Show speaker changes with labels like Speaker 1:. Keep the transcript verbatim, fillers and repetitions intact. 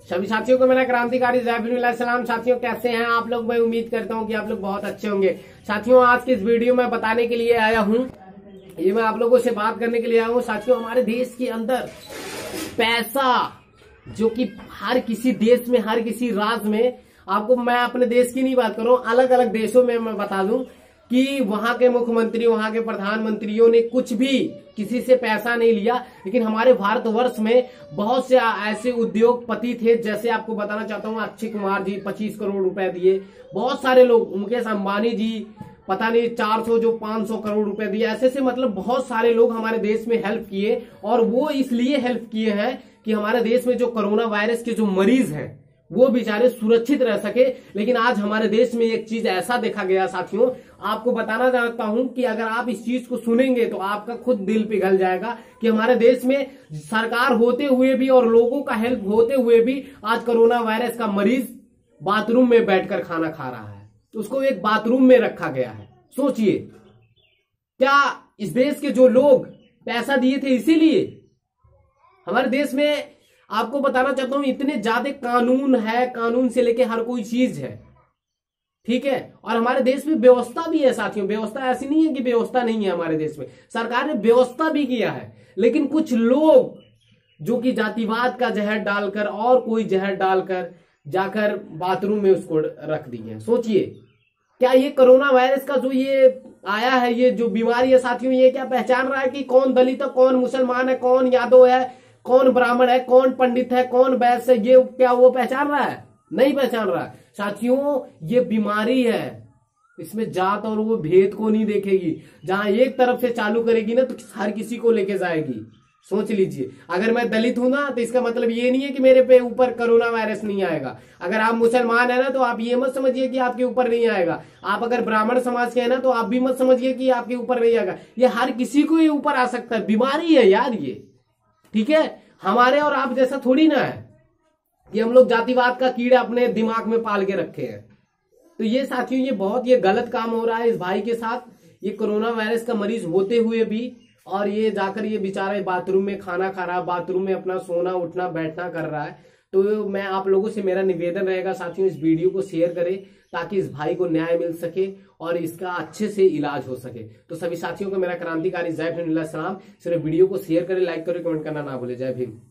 Speaker 1: सभी साथियों को मेरा क्रांतिकारी जय भीम सलाम। साथियों कैसे हैं आप लोग? मैं उम्मीद करता हूं कि आप लोग बहुत अच्छे होंगे। साथियों आज की इस वीडियो में बताने के लिए आया हूं, ये मैं आप लोगों से बात करने के लिए आया हूं। साथियों हमारे देश के अंदर पैसा जो कि हर किसी देश में, हर किसी राज्य में, आपको मैं अपने देश की नहीं बात कर रहा हूं, अलग अलग देशों में मैं बता दूं कि वहां के मुख्यमंत्री, वहां के प्रधानमंत्रियों ने कुछ भी किसी से पैसा नहीं लिया। लेकिन हमारे भारतवर्ष में बहुत से ऐसे उद्योगपति थे, जैसे आपको बताना चाहता हूं अक्षय कुमार जी पच्चीस करोड़ रुपए दिए, बहुत सारे लोग, मुकेश अंबानी जी पता नहीं चार सौ जो पांच सौ करोड़ रुपए दिए, ऐसे से मतलब बहुत सारे लोग हमारे देश में हेल्प किए। और वो इसलिए हेल्प किए हैं कि हमारे देश में जो कोरोना वायरस के जो मरीज हैं वो बेचारे सुरक्षित रह सके। लेकिन आज हमारे देश में एक चीज ऐसा देखा गया साथियों, आपको बताना चाहता हूं कि अगर आप इस चीज को सुनेंगे तो आपका खुद दिल पिघल जाएगा कि हमारे देश में सरकार होते हुए भी और लोगों का हेल्प होते हुए भी आज कोरोना वायरस का मरीज बाथरूम में बैठकर खाना खा रहा है, उसको एक बाथरूम में रखा गया है। सोचिए, क्या इस देश के जो लोग पैसा दिए थे इसीलिए? हमारे देश में आपको बताना चाहता हूं इतने ज्यादा कानून है, कानून से लेके हर कोई चीज है, ठीक है। और हमारे देश में व्यवस्था भी है साथियों, व्यवस्था ऐसी नहीं है कि व्यवस्था नहीं है हमारे देश में, सरकार ने व्यवस्था भी किया है। लेकिन कुछ लोग जो कि जातिवाद का जहर डालकर और कोई जहर डालकर जाकर बाथरूम में उसको रख दिए। सोचिए, क्या ये कोरोना वायरस का जो ये आया है, ये जो बीमारी है साथियों, ये क्या पहचान रहा है कि कौन दलित है, कौन मुसलमान है, कौन यादव है, कौन ब्राह्मण है, कौन पंडित है, कौन वैश्य है? ये क्या वो पहचान रहा है? नहीं पहचान रहा है साथियों। ये बीमारी है, इसमें जात और वो भेद को नहीं देखेगी। जहां एक तरफ से चालू करेगी ना तो हर किसी को लेके जाएगी। सोच लीजिए, अगर मैं दलित हूं ना तो इसका मतलब ये नहीं है कि मेरे पे ऊपर कोरोना वायरस नहीं आएगा। अगर आप मुसलमान है ना तो आप ये मत समझिए कि आपके ऊपर नहीं आएगा। आप अगर ब्राह्मण समाज के है ना तो आप भी मत समझिए कि आपके ऊपर नहीं आएगा। ये हर किसी को ये ऊपर आ सकता है, बीमारी है यार ये, ठीक है। हमारे और आप जैसा थोड़ी ना है कि हम लोग जातिवाद का कीड़ा अपने दिमाग में पाल के रखे हैं। तो ये साथियों ये बहुत ये गलत काम हो रहा है इस भाई के साथ, ये कोरोना वायरस का मरीज होते हुए भी, और ये जाकर ये बेचारा बाथरूम में खाना खा रहा है, बाथरूम में अपना सोना उठना बैठना कर रहा है। तो मैं आप लोगों से मेरा निवेदन रहेगा साथियों, इस वीडियो को शेयर करें ताकि इस भाई को न्याय मिल सके और इसका अच्छे से इलाज हो सके। तो सभी साथियों को मेरा क्रांतिकारी जय भीम सलाम। सिर्फ वीडियो को शेयर करें, लाइक करें, कमेंट करना ना भूले। जय भीम।